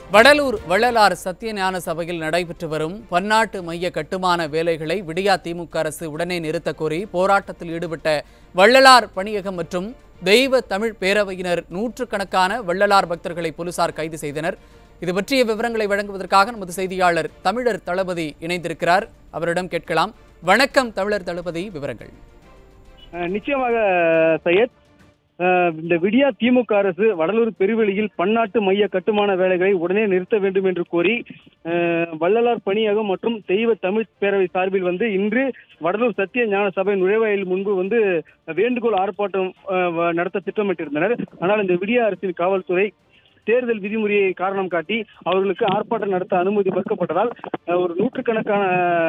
வடலூர் வள்ளலார் சத்தியஞான சபையில் நடைபெற்று வரும் பன்னாட்டு மைய கட்டுமான வேலைகளை விடியா திமுக அரசு உடனே நிறுத்தக் கோரி போராட்டத்தில் ஈடுபட்ட வள்ளலார் பணியகம் மற்றும் தெய்வ தமிழ் பேரவையினர் நூற்றுக்கணக்கான வள்ளலார் பக்தர்களை போலீசார் கைது செய்தனர். இது பற்றிய விவரங்களை வழங்குவதற்காக நமது செய்தியாளர் தமிழர் தளபதி இணைந்திருக்கிறார். அவரிடம் கேட்கலாம். வணக்கம் தமிழர் தளபதி, விவரங்கள். நிச்சயமாக சையத், இந்த விடியா திமுக அரசு வடலூர் பெருவெளியில் பன்னாட்டு மைய கட்டுமான வேலைகளை உடனே நிறுத்த வேண்டும் என்று கோரி வள்ளலார் பணியகம் மற்றும் தெய்வ தமிழ் பேரவை சார்பில் இன்று வடலூர் சத்திய ஞான சபை நுழைவாயில் முன்பு வேண்டுகோள் ஆர்ப்பாட்டம் நடத்த திட்டமிட்டிருந்தனர். ஆனால் இந்த விடியா அரசின் காவல்துறை தேர்தல் விதிமுறையை காரணம் காட்டி அவர்களுக்கு ஆர்ப்பாட்டம் நடத்த அனுமதி மறுக்கப்பட்டதால் ஒரு நூற்றுக்கணக்கான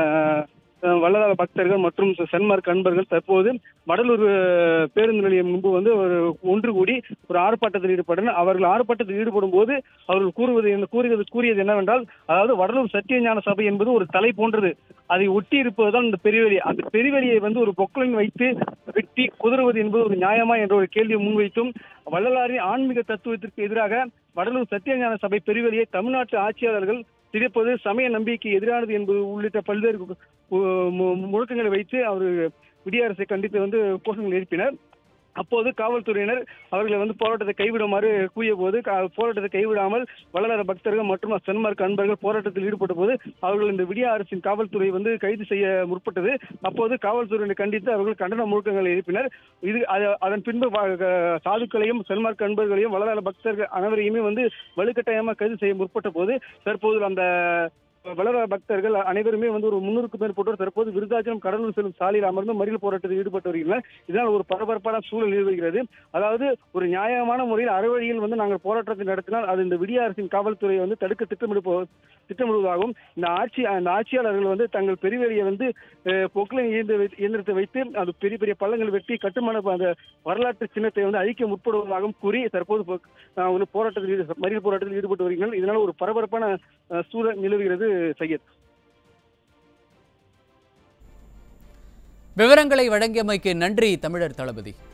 வள்ளலார் பக்தர்கள் மற்றும் சன்மார்க்க அன்பர்கள் தற்போது வடலூர் பேருந்து நிலையம் முன்பு ஒன்று கூடி ஒரு ஆர்ப்பாட்டத்தில் ஈடுபட்டனர். அவர்கள் ஆர்ப்பாட்டத்தில் ஈடுபடும் போது அவர்கள் கூறியது என்னவென்றால், அதாவது வடலூர் சத்தியஞான சபை என்பது ஒரு தலை போன்றது, அதை ஒட்டி இருப்பதுதான் இந்த பெருவெளி. அந்த பெருவெளியை ஒரு பொக்லைன் வைத்து வெட்டி குதறுவது என்பது ஒரு நியாயமா என்ற ஒரு கேள்வியை முன்வைத்தும் வள்ளலாரின் ஆன்மீக தத்துவத்திற்கு எதிராக வடலூர் சத்தியஞான சபை பெருவெளியை தமிழ்நாட்டு ஆட்சியாளர்கள் திறப்பது சமய நம்பிக்கை எதிரானது என்பது உள்ளிட்ட பல்வேறு முழக்கங்களை வைத்து அவர் விடிய அரசை கண்டித்து கோஷங்கள் எழுப்பினர். அப்போது காவல்துறையினர் அவர்களை போராட்டத்தை கைவிடுமாறு கூறிய போது போராட்டத்தை கைவிடாமல் வள்ளலார் பக்தர்கள் மற்றும் சன்மார்க்க அன்பர்கள் போராட்டத்தில் ஈடுபட்ட போது அவர்கள் இந்த விடிய அரசின் காவல்துறை கைது செய்ய முற்பட்டது. அப்போது காவல்துறையினை கண்டித்து அவர்கள் கண்டன முழக்கங்களை எழுப்பினர். அதன் பின்பு சாதுக்களையும் சன்மார்க்க அன்பர்களையும் வள்ளலார் பக்தர்கள் அனைவரையுமே வலுக்கட்டாயமாக கைது செய்ய முற்பட்ட போது தற்போது அந்த வள்ளலார் பக்தர்கள் அனைவருமே ஒரு 300க்கும் மேற்பட்டோர் தற்போது விருதாச்சலம் கடலூர் செல்லும் சாலையில் அமர்ந்து மறியல் போராட்டத்தில் ஈடுபட்டு வருகின்றனர். இதனால் ஒரு பரபரப்பான சூழல் நிலவுகிறது. அதாவது ஒரு நியாயமான முறையில் அறவழியில் நாங்கள் போராட்டத்தை நடத்தினால் அது இந்த விடிய அரசின் காவல்துறை தடுக்க திட்டமிடுவதாகவும் இந்த ஆட்சியாளர்கள் தங்கள் பெருவெளியை பொக்லைன் இயந்திரத்தை வைத்து அது பெரிய பெரிய பள்ளங்கள் வெட்டி கட்டுமான அந்த வரலாற்று சின்னத்தை அழிக்க முற்படுவதாகவும் கூறி தற்போது மறியல் போராட்டத்தில் ஈடுபட்டு வருகின்றனர். இதனால் ஒரு பரபரப்பான சூழல் நிலவுகிறது. சையத், விவரங்களை வழங்கியமைக்கு நன்றி தமிழர் தளபதி.